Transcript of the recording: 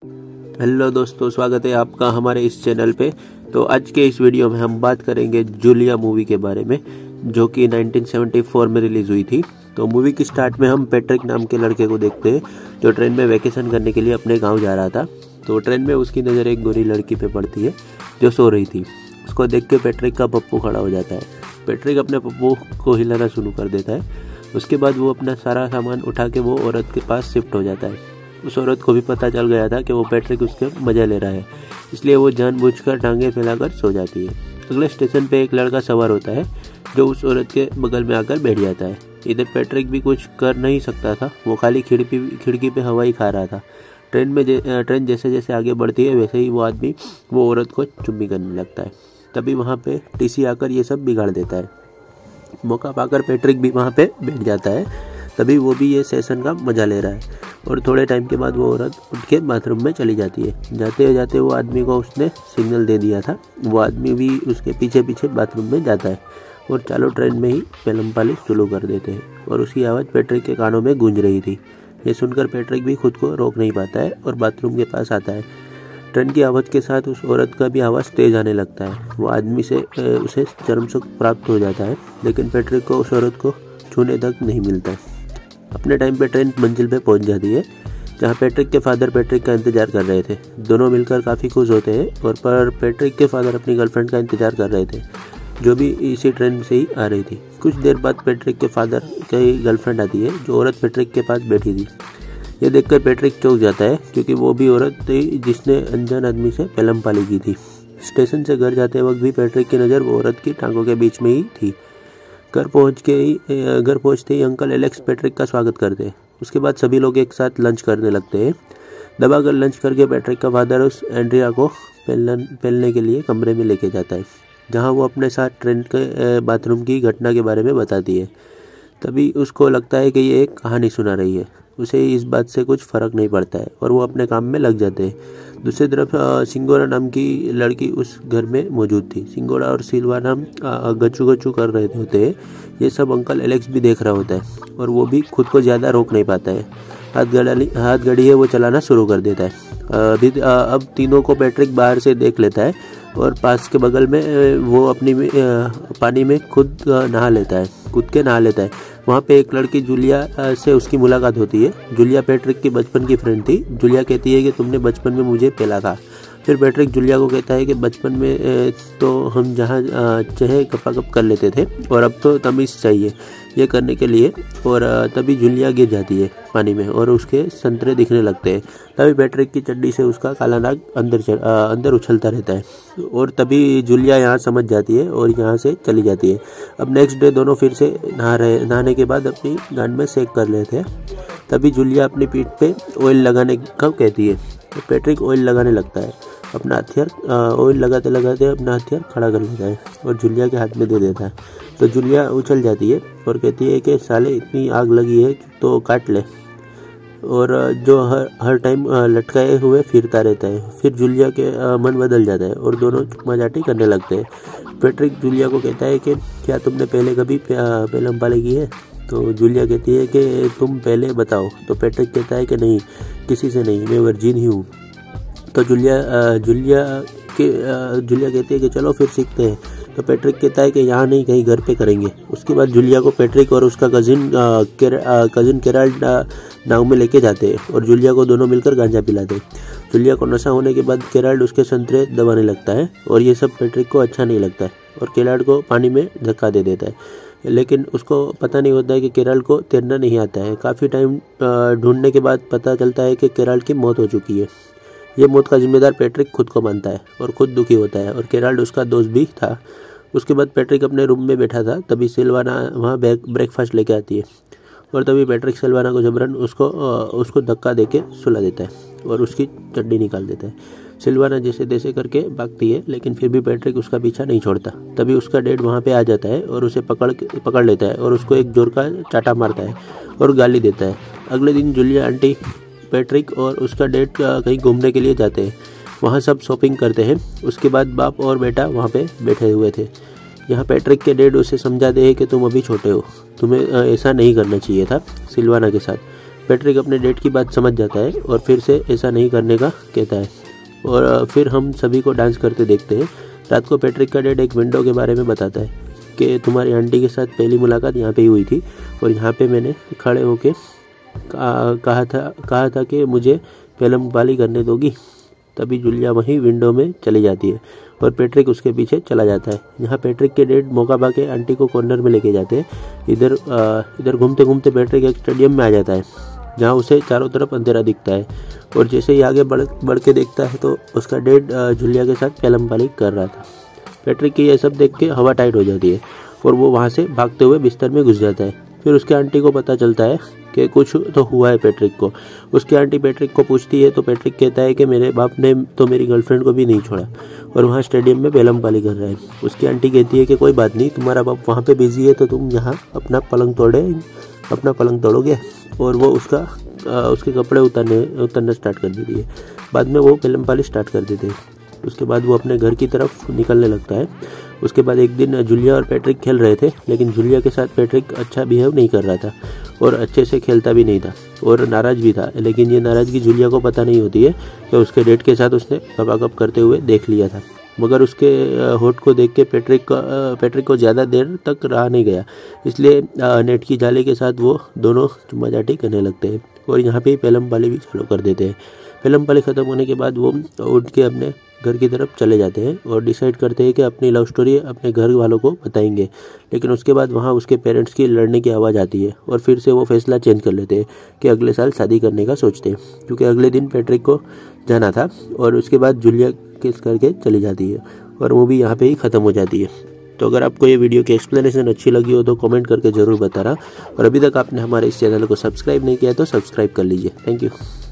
Hello दोस्तों, स्वागत है आपका हमारे इस चैनल पे। तो आज के इस वीडियो में हम बात करेंगे जूलिया मूवी के बारे में, जो कि 1974 में रिलीज़ हुई थी। तो मूवी की स्टार्ट में हम पैट्रिक नाम के लड़के को देखते हैं, जो ट्रेन में वैकेशन करने के लिए अपने गांव जा रहा था। तो ट्रेन में उसकी नज़र एक गोरी लड़की पे पड़ती है जो सो रही थी। उसको देख के पैट्रिक का पप्पू खड़ा हो जाता है। पैट्रिक अपने पप्पू को हिलाना शुरू कर देता है। उसके बाद वो अपना सारा सामान उठा के वो औरत के पास शिफ्ट हो जाता है। उस औरत को भी पता चल गया था कि वो पैट्रिक उसके मजा ले रहा है, इसलिए वो जानबूझकर टांगे फैलाकर सो जाती है। अगले स्टेशन पे एक लड़का सवार होता है जो उस औरत के बगल में आकर बैठ जाता है। इधर पैट्रिक भी कुछ कर नहीं सकता था, वो खाली खिड़की पे हवा ही खा रहा था। ट्रेन जैसे जैसे आगे बढ़ती है वैसे ही वो आदमी वो औरत को चुम्मी करने लगता है। तभी वहाँ पे टीसी आकर ये सब बिगाड़ देता है। मौका पाकर पैट्रिक भी वहाँ पे बैठ जाता है। तभी वो भी ये सेशन का मजा ले रहा है और थोड़े टाइम के बाद वो औरत उठ के बाथरूम में चली जाती है। जाते जाते वो आदमी को उसने सिग्नल दे दिया था, वो आदमी भी उसके पीछे पीछे बाथरूम में जाता है और चालू ट्रेन में ही पेलम पाली शुरू कर देते हैं और उसकी आवाज़ पैट्रिक के कानों में गूंज रही थी। ये सुनकर पैट्रिक भी खुद को रोक नहीं पाता है और बाथरूम के पास आता है। ट्रेन की आवाज़ के साथ उस औरत का भी आवाज़ तेज आने लगता है। वो आदमी से उसे चरम सुख प्राप्त हो जाता है, लेकिन पैट्रिक को उस औरत को छूने तक नहीं मिलता है। अपने टाइम पे ट्रेन मंजिल पे पहुंच जाती है, जहां पैट्रिक के फादर पैट्रिक का इंतजार कर रहे थे। दोनों मिलकर काफ़ी खुश होते हैं और पर पैट्रिक के फादर अपनी गर्लफ्रेंड का इंतजार कर रहे थे, जो भी इसी ट्रेन से ही आ रही थी। कुछ देर बाद पैट्रिक के फादर की गर्लफ्रेंड आती है, जो औरत पैट्रिक के पास बैठी थी। ये देखकर पैट्रिक चौंक जाता है, क्योंकि वो भी औरत थी जिसने अनजान आदमी से पेलम पाली की थी। स्टेशन से घर जाते वक्त भी पैट्रिक की नज़र वो औरत की टांगों के बीच में ही थी। घर पहुंचते ही अंकल एलेक्स पैट्रिक का स्वागत करते हैं। उसके बाद सभी लोग एक साथ लंच करने लगते हैं। दबाकर लंच करके पैट्रिक का फादर उस एंड्रिया को पहलने के लिए कमरे में लेके जाता है, जहां वो अपने साथ ट्रेन के बाथरूम की घटना के बारे में बताती है। तभी उसको लगता है कि ये एक कहानी सुना रही है। उसे इस बात से कुछ फ़र्क नहीं पड़ता है और वो अपने काम में लग जाते हैं। दूसरी तरफ सिंगोरा नाम की लड़की उस घर में मौजूद थी। सिंगोरा और सिल्वाना गच्चू गच्चू कर रहे होते हैं। ये सब अंकल एलेक्स भी देख रहा होता है और वो भी खुद को ज़्यादा रोक नहीं पाता है। हाथ घड़ी है वो चलाना शुरू कर देता है। अब तीनों को पैट्रिक बाहर से देख लेता है और पास के बगल में वो अपनी पानी में कूद के नहा लेता है। वहाँ पे एक लड़की जूलिया से उसकी मुलाकात होती है। जूलिया पैट्रिक की बचपन की फ्रेंड थी। जूलिया कहती है कि तुमने बचपन में मुझे पेला था। फिर पैट्रिक जूलिया को कहता है कि बचपन में तो हम जहाँ चाहे गपागप कर लेते थे और अब तो तमीज़ चाहिए ये करने के लिए। और तभी जूलिया गिर जाती है पानी में और उसके संतरे दिखने लगते हैं। तभी पैट्रिक की चड्डी से उसका काला नाग अंदर उछलता रहता है और तभी जूलिया यहाँ समझ जाती है और यहाँ से चली जाती है। अब नेक्स्ट डे दोनों फिर से नहाने के बाद अपनी गांड में सेक कर लेते हैं। तभी जूलिया अपनी पीठ पे ऑयल लगाने का कहती है, तो पैट्रिक ऑयल लगाने लगता है। अपना हथियार ऑयल लगाते लगाते अपना हथियार खड़ा कर लेता है और जूलिया के हाथ में दे देता है। तो जूलिया उछल जाती है और कहती है कि साले इतनी आग लगी है तो काट ले, और जो हर टाइम लटकाए हुए फिरता रहता है। फिर जूलिया के मन बदल जाता है और दोनों चुम्माचाटी करने लगते हैं। पैट्रिक जूलिया को कहता है कि क्या तुमने पहले कभी पेलम पाली की है? तो जूलिया कहती है कि तुम पहले बताओ। तो पैट्रिक कहता है कि नहीं, किसी से नहीं, मैं वर्जिन ही हूँ। तो जूलिया कहती है कि चलो फिर सीखते हैं। तो पैट्रिक कहता है कि यहाँ नहीं, कहीं घर पे करेंगे। उसके बाद जूलिया को पैट्रिक और उसका कजिन केराल्ड नाव में लेके जाते हैं और जूलिया को दोनों मिलकर गांजा पिलाते हैं। जूलिया को नशा होने के बाद केराल्ड उसके संतरे दबाने लगता है और ये सब पैट्रिक को अच्छा नहीं लगता है और केराल्ड को पानी में धक्का दे देता है। लेकिन उसको पता नहीं होता है कि केराल्ड को तैरना नहीं आता है। काफ़ी टाइम ढूंढने के बाद पता चलता है कि केराल्ड की मौत हो चुकी है। ये मौत का जिम्मेदार पैट्रिक खुद को मानता है और खुद दुखी होता है और केराल्ड उसका दोस्त भी था। उसके बाद पैट्रिक अपने रूम में बैठा था, तभी सिल्वाना वहाँ ब्रेकफास्ट लेके आती है और तभी पैट्रिक सिल्वाना को जबरन उसको धक्का देके सुला देता है और उसकी चड्डी निकाल देता है। सिल्वाना जैसे तैसे करके भागती है, लेकिन फिर भी पैट्रिक उसका पीछा नहीं छोड़ता। तभी उसका डैड वहाँ पे आ जाता है और उसे पकड़ लेता है और उसको एक जोर का चाटा मारता है और गाली देता है। अगले दिन जूलिया आंटी, पैट्रिक और उसका डैड कहीं घूमने के लिए जाते हैं। वहाँ सब शॉपिंग करते हैं। उसके बाद बाप और बेटा वहाँ पे बैठे हुए थे। यहाँ पैट्रिक के डैड उसे समझाते हैं कि तुम अभी छोटे हो, तुम्हें ऐसा नहीं करना चाहिए था सिल्वाना के साथ। पैट्रिक अपने डैड की बात समझ जाता है और फिर से ऐसा नहीं करने का कहता है। और फिर हम सभी को डांस करते देखते हैं। रात को पैट्रिक का डैड एक विंडो के बारे में बताता है कि तुम्हारी आंटी के साथ पहली मुलाकात यहाँ पे ही हुई थी और यहाँ पे मैंने खड़े होके कहा था कि मुझे फिल्म वाली करने दोगी। तभी जूलिया वहीं विंडो में चली जाती है और पैट्रिक उसके पीछे चला जाता है। यहाँ पैट्रिक के डैड मौका पाके आंटी को कॉर्नर में लेके जाते हैं। इधर घूमते घूमते पैट्रिक एक स्टेडियम में आ जाता है जहाँ उसे चारों तरफ अंधेरा दिखता है और जैसे ही आगे बढ़ के देखता है तो उसका डैड जूलिया के साथ फिल्म वाली कर रहा था। पैट्रिक की ये सब देख के हवा टाइट हो जाती है और वो वहाँ से भागते हुए बिस्तर में घुस जाता है। फिर उसके आंटी को पता चलता है कि कुछ तो हुआ है पैट्रिक को। उसकी आंटी पैट्रिक को पूछती है तो पैट्रिक कहता है कि मेरे बाप ने तो मेरी गर्लफ्रेंड को भी नहीं छोड़ा और वहाँ स्टेडियम में बेलम पाली कर रहा है। उसकी आंटी कहती है कि कोई बात नहीं, तुम्हारा बाप वहाँ पे बिजी है तो तुम यहाँ अपना पलंग तोड़ोगे और वो उसके कपड़े उतरना स्टार्ट कर देती है। बाद में वो बेलम पाली स्टार्ट कर देते हैं। उसके बाद वो अपने घर की तरफ निकलने लगता है। उसके बाद एक दिन जूलिया और पैट्रिक खेल रहे थे, लेकिन जूलिया के साथ पैट्रिक अच्छा बिहेव नहीं कर रहा था और अच्छे से खेलता भी नहीं था और नाराज़ भी था। लेकिन ये नाराज़गी जूलिया को पता नहीं होती है कि उसके डेट के साथ उसने गपागप करते हुए देख लिया था। मगर उसके होठ को देख के पैट्रिक को ज़्यादा देर तक रहा नहीं गया, इसलिए नेट की जाली के साथ वो दोनों चुम्मा चाटी करने लगते हैं और यहाँ पे फिल्म वाली भी चालू कर देते हैं। फिल्म वाली ख़त्म होने के बाद वो उठ के अपने घर की तरफ चले जाते हैं और डिसाइड करते हैं कि अपनी लव स्टोरी अपने घर वालों को बताएंगे। लेकिन उसके बाद वहाँ उसके पेरेंट्स की लड़ने की आवाज़ आती है और फिर से वो फैसला चेंज कर लेते हैं कि अगले साल शादी करने का सोचते हैं, क्योंकि अगले दिन पैट्रिक को जाना था। और उसके बाद जूलिया किस करके चली जाती है और मूवी यहाँ पे ही ख़त्म हो जाती है। तो अगर आपको ये वीडियो की एक्सप्लेनेशन अच्छी लगी हो तो कमेंट करके ज़रूर बताना और अभी तक आपने हमारे इस चैनल को सब्सक्राइब नहीं किया तो सब्सक्राइब कर लीजिए। Thank you.